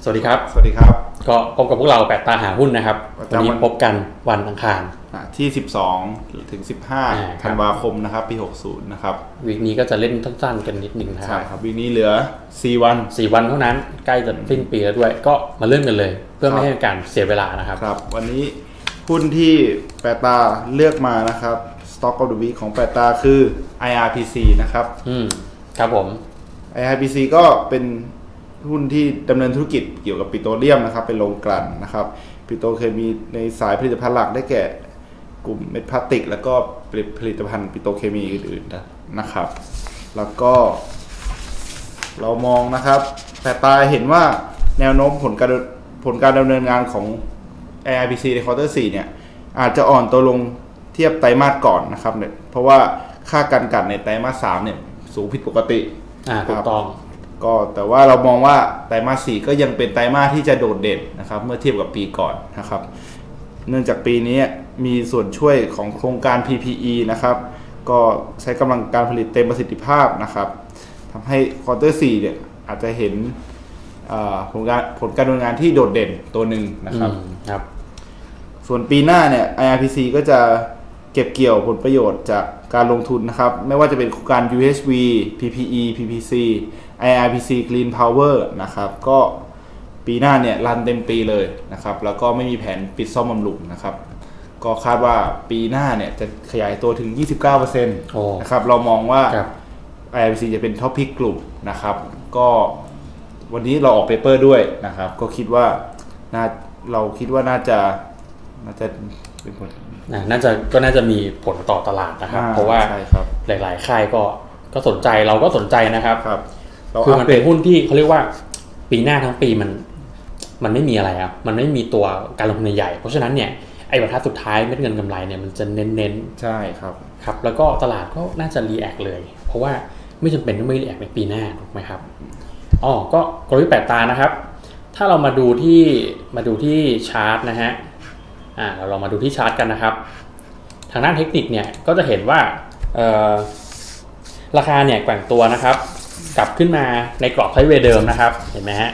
สวัสดีครับสวัสดีครับก็พบกับพวกเราแปดตาหาหุ้นนะครับวันนี้พบกันวันอังคารที่12ถึง15ธันวาคมนะครับปี60นะครับวีคนี้ก็จะเล่นสั้นๆกันนิดนึงนะครับใช่ครับวีคนี้เหลือ4วันเท่านั้นใกล้จะสิ้นปีแล้วด้วยก็มาเริ่มกันเลยเพื่อไม่ให้การเสียเวลานะครับครับวันนี้หุ้นที่แปดตาเลือกมานะครับ Stock of the Week ของแปดตาคือ IRPC นะครับครับผม IRPC ก็เป็นหุ้นที่ดำเนินธุรกิจเกี่ยวกับปิโตรเลียมนะครับเป็นโรงกลั่นนะครับปิโตรเคมีในสายผลิตภัณฑ์หลักได้แก่กลุ่มเม็ดพลาสติกแล้วก็ผลิตภัณฑ์ปิโตรเคมีอื่นๆนะครับแล้วก็เรามองนะครับแต่ตาเห็นว่าแนวโน้มผลการดำเนินงานของ IRPC ในควอเตอร์4เนี่ยอาจจะอ่อนตัวลงเทียบไตรมาสก่อนนะครับเพราะว่าค่าการกลั่นในไตรมาส3เนี่ยสูงผิดปกติถูกต้องก็แต่ว่าเรามองว่าไตรมาส4ก็ยังเป็นไตรมาสที่จะโดดเด่นนะครับเมื่อเทียบกับปีก่อนนะครับเนื่องจากปีนี้มีส่วนช่วยของโครงการ PPE นะครับก็ใช้กำลังการผลิตเต็มประสิทธิภาพนะครับทำให้ควอเตอร์4เนี่ยอาจจะเห็นผลการดำเนินงานที่โดดเด่นตัวหนึ่งนะครับส่วนปีหน้าเนี่ย IRPC ก็จะเก็บเกี่ยวผลประโยชน์จากการลงทุนนะครับไม่ว่าจะเป็นโครงการ UHV PPE PPC IRPC Green Power นะครับก็ปีหน้าเนี่ยรันเต็มปีเลยนะครับแล้วก็ไม่มีแผนปิดซ่อมบำรุงนะครับก็คาดว่าปีหน้าเนี่ยจะขยายตัวถึง 29% นะครับเรามองว่า IRPC จะเป็นท็อปพิกกลุ่มนะครับก็วันนี้เราออกเปเปอร์ด้วยนะครับก็คิดว่าเราคิดว่าน่าจะเป็นผลน่าจะมีผลต่อตลาดนะครับเพราะว่าหลายๆค่ายก็สนใจเราก็สนใจนะครับคือมันเป็นหุ้นที่เขาเรียกว่าปีหน้าทั้งปีมันไม่มีอะไรอ่ะมันไม่มีตัวการลงทุนใหญ่เพราะฉะนั้นเนี่ยไอ้บรรทัดสุดท้ายเม็ดเงินกำไรเนี่ยมันจะเน้นใช่ครับแล้วก็ตลาดก็น่าจะรีแอคเลยเพราะว่าไม่จำเป็นต้องไม่รีแอคในปีหน้าถูกไหมครับก็กลยุทธ์แปดตานะครับถ้าเรามาดูที่ชาร์ตนะฮะเราลองมาดูที่ชาร์ตกันนะครับทางด้านเทคนิคเนี่ยก็จะเห็นว่าราคาเนี่ยแกว่งตัวนะครับกลับขึ้นมาในกรอบไซด์เวย์เดิมนะครับเห็นไหมฮะ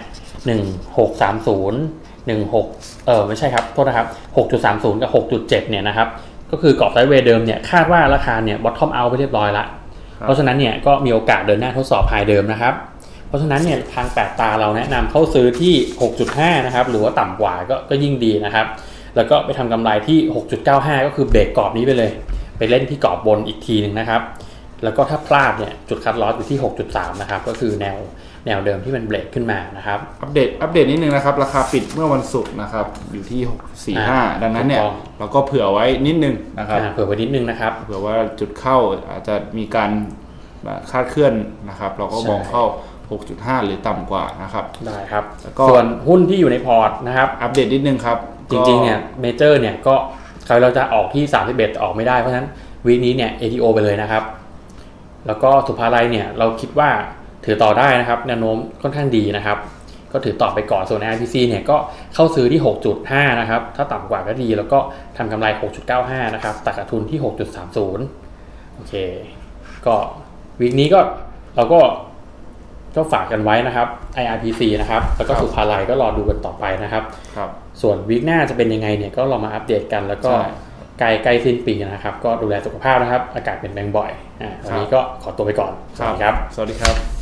1630ไม่ใช่ครับโทษนะครับ6.30 กับ 6.7 เนี่ยนะครับก็คือกรอบไซด์เวย์เดิมเนี่ยคาดว่าราคาเนี่ยบอททอมเอาท์ไปเรียบร้อยละเพราะฉะนั้นเนี่ยก็มีโอกาสเดินหน้าทดสอบไฮเดิมนะครับเพราะฉะนั้นเนี่ยทางแปดตาเราแนะนำเข้าซื้อที่ 6.5 นะครับหรือว่าต่ำกว่าก็ยิ่งดีนะครับแล้วก็ไปทำกำไรที่ 6.95 ก็คือเบรกกรอบนี้ไปเลยไปเล่นที่กรอบบนอีกทีนึงนะครับแล้วก็ถ้าพลาดเนี่ยจุดคัทลอสอยู่ที่ 6.3 นะครับก็คือแนวเดิมที่มันเบรกขึ้นมานะครับอัปเดตนิดนึงนะครับราคาปิดเมื่อวันศุกร์นะครับอยู่ที่645ดังนั้นเนี่ยเราก็เผื่อไว้นิดนึงนะครับเผื่อไว้นิดนึงนะครับเผื่อว่าจุดเข้าอาจจะมีการคาดเคลื่อนนะครับเราก็มองเข้า 6.5 หรือต่ำกว่านะครับได้ครับส่วนหุ้นที่อยู่ในพอร์ตนะครับอัปเดตนิดนึงครับจริงๆเนี่ยเมเจอร์เนี่ยก็เราจะออกที่31ออกไม่ได้เพราะฉะนั้นวีคนี้เนี่ย ATO ไปเลยนะครับแล้วก็สุภาลัยเนี่ยเราคิดว่าถือต่อได้นะครับแนวโน้มค่อนข้างดีนะครับก็ถือต่อไปก่อนส่วน IRPC เนี่ยก็เข้าซื้อที่ 6.5 นะครับถ้าต่ำกว่าก็ดีแล้วก็ทำกำไร 6.95 นะครับตัดขาดทุนที่ 6.30 โอเคก็วีคนี้ก็เราก็ฝากกันไว้นะครับ IRPC นะครับแล้วก็สุภาลัยก็รอดูกันต่อไปนะครับส่วนวีคหน้าจะเป็นยังไงเนี่ยก็เรามาอัปเดตกันแล้วก็ใกล้สิ้นปีนะครับก็ดูแลสุขภาพนะครับอากาศเปลี่ยนแปลงบ่อยวันนี้ก็ขอตัวไปก่อนสวัสดีครับ